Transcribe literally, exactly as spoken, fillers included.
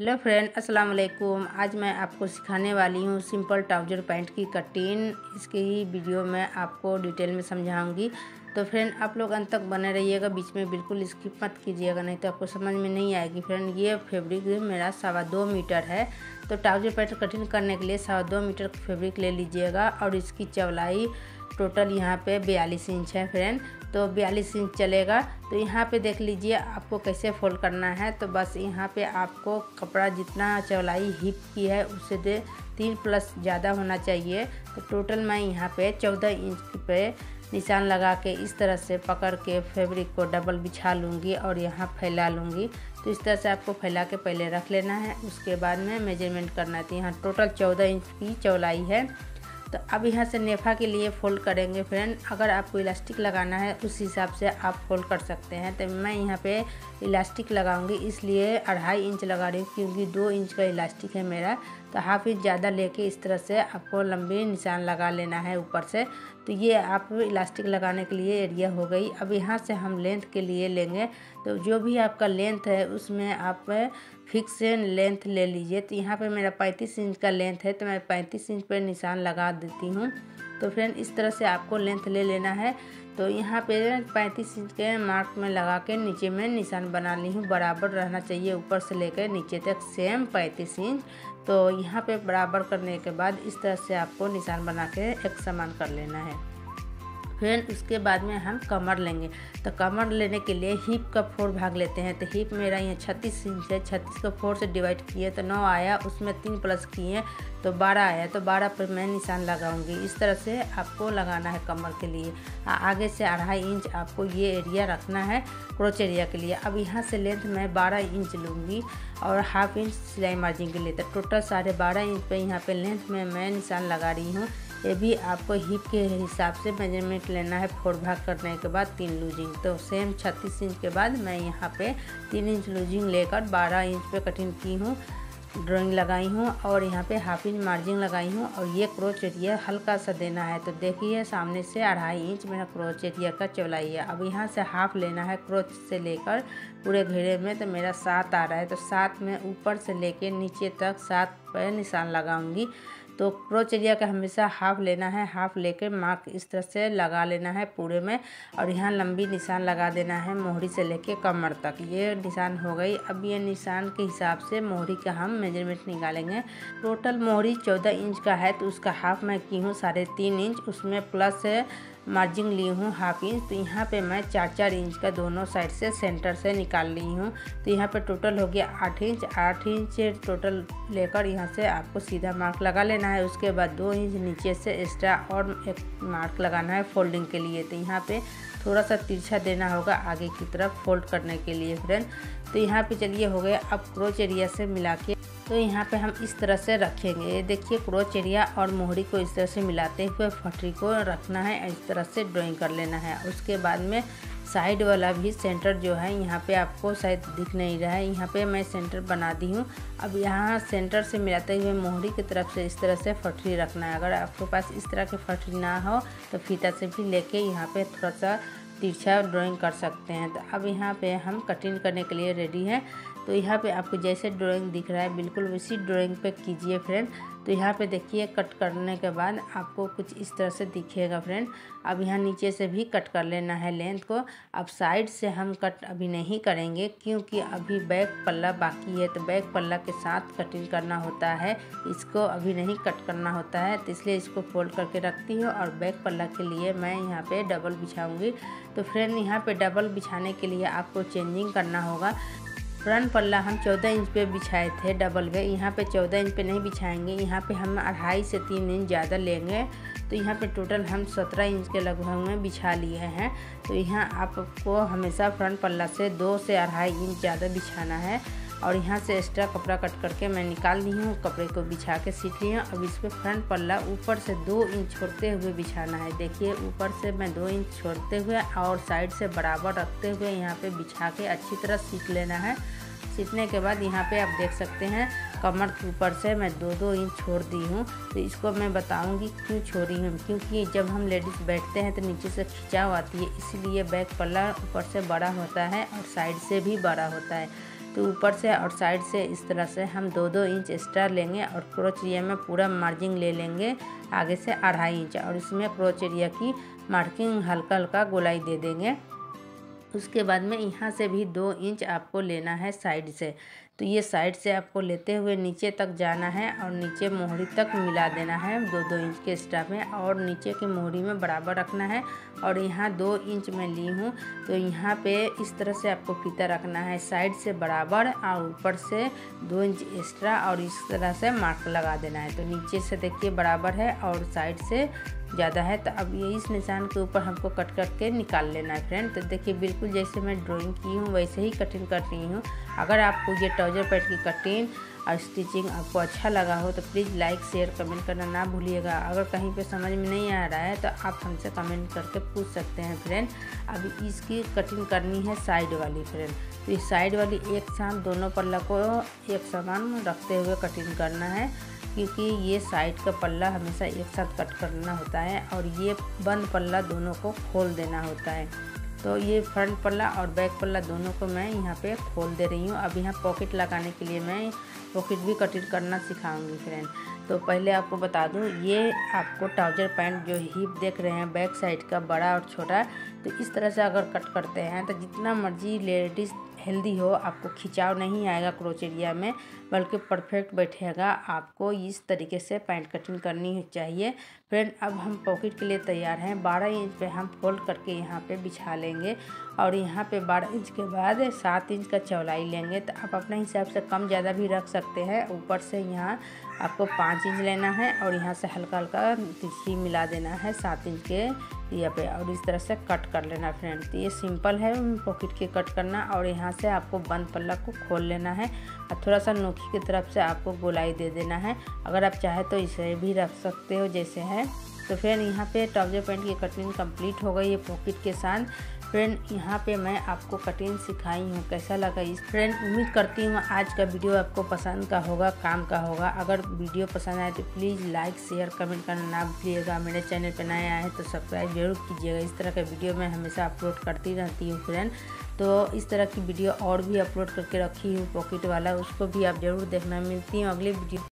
Hello friend, अस्सलाम वालेकुम। आज मैं आपको सिखाने वाली हूँ सिंपल ट्राउज़र पैंट की कटिंग। इसकी ही वीडियो मैं आपको डिटेल में समझाऊंगी। तो फ्रेंड, आप लोग अंत तक बने रहिएगा, बीच में बिल्कुल स्किप मत कीजिएगा, नहीं तो आपको समझ में नहीं आएगी। फ्रेंड, ये फैब्रिक मेरा सवा दो मीटर है। तो ट्राउज़र पैंट कटिंग करने के लिए सवा दो मीटर फैब्रिक ले लीजिएगा और इसकी चौड़ाई टोटल यहाँ पे बयालीस इंच है। फ्रेंड, तो बयालीस इंच चलेगा। तो यहाँ पे देख लीजिए आपको कैसे फोल्ड करना है। तो बस यहाँ पे आपको कपड़ा जितना चौड़ाई हिप की है उससे दे तीन प्लस ज़्यादा होना चाहिए। तो टोटल मैं यहाँ पे चौदह इंच पे निशान लगा के इस तरह से पकड़ के फैब्रिक को डबल बिछा लूँगी और यहाँ फैला लूँगी। तो इस तरह से आपको फैला के पहले रख लेना है, उसके बाद में मेजरमेंट करना है। तो यहाँ टोटल चौदह इंच की चौड़ाई है। तो अब यहाँ से नेफा के लिए फ़ोल्ड करेंगे। फ्रेंड, अगर आपको इलास्टिक लगाना है उस हिसाब से आप फ़ोल्ड कर सकते हैं। तो मैं यहाँ पे इलास्टिक लगाऊंगी, इसलिए अढ़ाई इंच लगा रही हूँ क्योंकि दो इंच का इलास्टिक है मेरा। तो हाफ इंच ज़्यादा लेके इस तरह से आपको लंबी निशान लगा लेना है ऊपर से। तो ये आप इलास्टिक लगाने के लिए एरिया हो गई। अब यहाँ से हम लेंथ के लिए लेंगे। तो जो भी आपका लेंथ है उसमें आप फिक्स लेंथ ले लीजिए। तो यहाँ पे मेरा पैंतीस इंच का लेंथ है, तो मैं पैंतीस इंच पर निशान लगा देती हूँ। तो फ्रेंड, इस तरह से आपको लेंथ ले लेना है। तो यहाँ पे पैंतीस इंच के मार्क में लगा के नीचे में निशान बना ली हूँ। बराबर रहना चाहिए ऊपर से लेकर नीचे तक सेम पैंतीस इंच। तो यहाँ पे बराबर करने के बाद इस तरह से आपको निशान बना के एक समान कर लेना है। फिर उसके बाद में हम कमर लेंगे। तो कमर लेने के लिए हिप का फोर भाग लेते हैं। तो हिप मेरा यहाँ छत्तीस इंच है, छत्तीस को फोर से डिवाइड किए तो नौ आया, उसमें तीन प्लस किए तो बारह आया। तो बारह पर मैं निशान लगाऊंगी। इस तरह से आपको लगाना है कमर के लिए। आगे से अढ़ाई इंच आपको ये एरिया रखना है क्रोच एरिया के लिए। अब यहाँ से लेंथ मैं बारह इंच लूँगी और हाफ इंच सिलाई मार्जिन के लिए। तो टोटल साढ़े बारह इंच पे यहाँ पे लेंथ में मैं निशान लगा रही हूँ। ये भी आपको हिप के हिसाब से मेजरमेंट लेना है। फोर भाग करने के बाद तीन लूजिंग। तो सेम छत्तीस इंच के बाद मैं यहाँ पे तीन इंच लूजिंग लेकर बारह इंच पे कटिंग की हूँ, ड्राइंग लगाई हूँ और यहाँ पे हाफ इंच मार्जिन लगाई हूँ। और ये क्रोच एरिया हल्का सा देना है। तो देखिए सामने से अढ़ाई इंच मेरा क्रोच एरिया का चौड़ाई है। अब यहाँ से हाफ लेना है क्रोच से लेकर पूरे घेरे में। तो मेरा सात आ रहा है, तो सात में ऊपर से लेके नीचे तक सात पर निशान लगाऊंगी। तो क्रोच एरिया का हमेशा हाफ लेना है, हाफ लेकर मार्क इस तरह से लगा लेना है पूरे में। और यहाँ लंबी निशान लगा देना है मोहरी से लेके कमर तक। ये निशान हो गई। अब ये निशान के हिसाब से मोहरी का हम मेजरमेंट निकालेंगे। टोटल मोहरी चौदह इंच का है, तो उसका हाफ मैं की हूँ साढ़े तीन इंच, उसमें प्लस मार्जिन ली हूँ हाफ इंच। तो यहाँ पे मैं चार चार इंच का दोनों साइड से सेंटर से निकाल ली हूँ। तो यहाँ पे टोटल हो गया आठ इंच। आठ इंच टोटल लेकर यहाँ से आपको सीधा मार्क लगा लेना है। उसके बाद दो इंच नीचे से एक्स्ट्रा और एक मार्क लगाना है फोल्डिंग के लिए। तो यहाँ पे थोड़ा सा तिरछा देना होगा आगे की तरफ फोल्ड करने के लिए। फ्रेंड, तो यहाँ पे चलिए हो गया। अब क्रोच एरिया से मिला के तो यहाँ पे हम इस तरह से रखेंगे। ये देखिए क्रोच एरिया और मोहरी को इस तरह से मिलाते हुए फटरी को रखना है, इस तरह से ड्राइंग कर लेना है। उसके बाद में साइड वाला भी सेंटर जो है यहाँ पे आपको शायद दिख नहीं रहा है, यहाँ पे मैं सेंटर बना दी हूँ। अब यहाँ सेंटर से मिलाते हुए मोहरी की तरफ से इस तरह से फटरी रखना है। अगर आपके पास इस तरह की फटरी ना हो तो फीता से भी लेके यहाँ पे थोड़ा सा तिरछा ड्राइंग कर सकते हैं। तो अब यहाँ पे हम कटिंग करने के लिए रेडी हैं। तो यहाँ पे आपको जैसे ड्राइंग दिख रहा है बिल्कुल उसी ड्राइंग पे कीजिए। फ्रेंड, तो यहाँ पे देखिए कट करने के बाद आपको कुछ इस तरह से दिखेगा। फ्रेंड, अब यहाँ नीचे से भी कट कर लेना है लेंथ को। अब साइड से हम कट अभी नहीं करेंगे क्योंकि अभी बैक पल्ला बाकी है। तो बैक पल्ला के साथ कटिंग करना होता है, इसको अभी नहीं कट करना होता है। तो इसलिए इसको फोल्ड करके रखती हूँ और बैक पल्ला के लिए मैं यहाँ पे डबल बिछाऊँगी। तो फ्रेंड, यहाँ पे डबल बिछाने के लिए आपको चेंजिंग करना होगा। फ्रंट पल्ला हम चौदह इंच पे बिछाए थे डबल पे, यहाँ पे चौदह इंच पे नहीं बिछाएंगे। यहाँ पे हम अढ़ाई से तीन इंच ज़्यादा लेंगे। तो यहाँ पे टोटल हम सत्रह इंच के लगभग में बिछा लिए हैं। तो यहाँ आपको हमेशा फ्रंट पल्ला से दो से अढ़ाई इंच ज़्यादा बिछाना है। और यहाँ से एक्स्ट्रा कपड़ा कट करके मैं निकाल ली हूँ, कपड़े को बिछा के सीख ली हूँ। अब इस पर फ्रंट पल्ला ऊपर से दो इंच छोड़ते हुए बिछाना है। देखिए ऊपर से मैं दो इंच छोड़ते हुए और साइड से बराबर रखते हुए यहाँ पे बिछा के अच्छी तरह सीख लेना है। सीखने के बाद यहाँ पे आप देख सकते हैं कमर के ऊपर से मैं दो दो इंच छोड़ दी हूँ। तो इसको मैं बताऊँगी क्यों छोड़ी हूँ, क्योंकि जब हम लेडीज़ बैठते हैं तो नीचे से खिंचाव आती है, इसीलिए बैक पल्ला ऊपर से बड़ा होता है और साइड से भी बड़ा होता है। तो ऊपर से और साइड से इस तरह से हम दो दो इंच एक्स्ट्रा लेंगे और क्रोच एरिया में पूरा मार्जिन ले लेंगे आगे से अढ़ाई इंच, और इसमें क्रोच एरिया की मार्किंग हल्का हल्का गोलाई दे देंगे। उसके बाद में यहाँ से भी दो इंच आपको लेना है साइड से। तो ये साइड से आपको लेते हुए नीचे तक जाना है और नीचे मोहरी तक मिला देना है दो दो इंच के एक्स्ट्रा में, और नीचे की मोहरी में बराबर रखना है। और यहाँ दो इंच में ली हूँ तो यहाँ पे इस तरह से आपको फीता रखना है, साइड से बराबर और ऊपर से दो इंच एक्स्ट्रा, और इस तरह से मार्क लगा देना है। तो नीचे से देखिए बराबर है और साइड से ज़्यादा है, तो अब ये इस निशान के ऊपर हमको कट करके निकाल लेना है फ्रेंड। तो देखिए बिल्कुल जैसे मैं ड्राइंग की हूँ वैसे ही कटिंग कर रही हूँ। अगर आपको ये ट्राउजर पैंट की कटिंग और स्टिचिंग आपको अच्छा लगा हो तो प्लीज़ लाइक शेयर कमेंट करना ना भूलिएगा। अगर कहीं पे समझ में नहीं आ रहा है तो आप हमसे कमेंट करके पूछ सकते हैं फ्रेंड। अभी इसकी कटिंग करनी है साइड वाली फ्रेंड। तो इस साइड वाली एक साथ दोनों पल्ला को एक समान रखते हुए कटिंग करना है, क्योंकि ये साइड का पल्ला हमेशा एक साथ कट करना होता है और ये बंद पल्ला दोनों को खोल देना होता है। तो ये फ्रंट पल्ला और बैक पल्ला दोनों को मैं यहाँ पे खोल दे रही हूँ। अब यहाँ पॉकेट लगाने के लिए मैं पॉकेट भी कटिंग करना सिखाऊंगी फ्रेंड। तो पहले आपको बता दूँ, ये आपको ट्राउजर पैंट जो हिप देख रहे हैं बैक साइड का बड़ा और छोटा, तो इस तरह से अगर कट करते हैं तो जितना मर्जी लेडीज़ हेल्दी हो आपको खिंचाव नहीं आएगा क्रोच एरिया में, बल्कि परफेक्ट बैठेगा। आपको इस तरीके से पैंट कटिंग करनी चाहिए फ्रेंड। अब हम पॉकेट के लिए तैयार हैं। बारह इंच पे हम फोल्ड करके यहाँ पे बिछा लेंगे और यहाँ पे बारह इंच के बाद सात इंच का चौड़ाई लेंगे। तो आप अपने हिसाब से कम ज़्यादा भी रख सकते हैं। ऊपर से यहाँ आपको पाँच इंच लेना है और यहाँ से हल्का हल्का तिरछी मिला देना है सात इंच के यहाँ पे, और इस तरह से कट कर लेना फ्रेंड। तो ये सिंपल है पॉकेट के कट करना। और यहाँ से आपको बंद पल्ला को खोल लेना है और थोड़ा सा नोकी की तरफ से आपको गोलाई दे देना है। अगर आप चाहे तो इसे भी रख सकते हो जैसे है। तो फ्रेंड यहाँ पे ट्राउजर पैंट की कटिंग कंप्लीट हो गई है पॉकेट के साथ। फ्रेंड यहाँ पे मैं आपको कटिंग सिखाई हूँ, कैसा लगा इस फ्रेंड। उम्मीद करती हूँ आज का वीडियो आपको पसंद का होगा, काम का होगा। अगर वीडियो पसंद आए तो प्लीज़ लाइक शेयर कमेंट करना ना भूलिएगा। मेरे चैनल पे नए आए हैं तो सब्सक्राइब जरूर कीजिएगा। इस तरह का वीडियो मैं हमेशा अपलोड करती रहती हूँ फ्रेंड। तो इस तरह की वीडियो और भी अपलोड करके रखी हूँ पॉकेट वाला, उसको भी आप ज़रूर देखना। मिलती हूँ अगले वीडियो।